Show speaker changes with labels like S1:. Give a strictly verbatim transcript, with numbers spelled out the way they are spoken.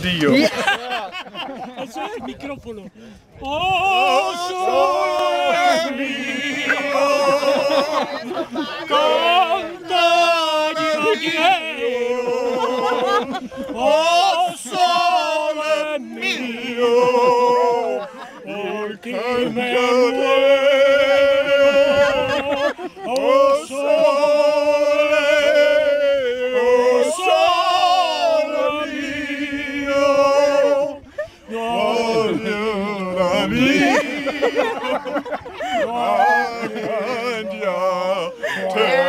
S1: boccadillo.
S2: Yeah.
S3: Eso es el micrófono. ¡Oh, sole mio! ¡Canta yo quiero! ¡Oh, sole mio! Porque me muero. ¡Oh, sole! ¡Oh, sole mio!
S1: Mia,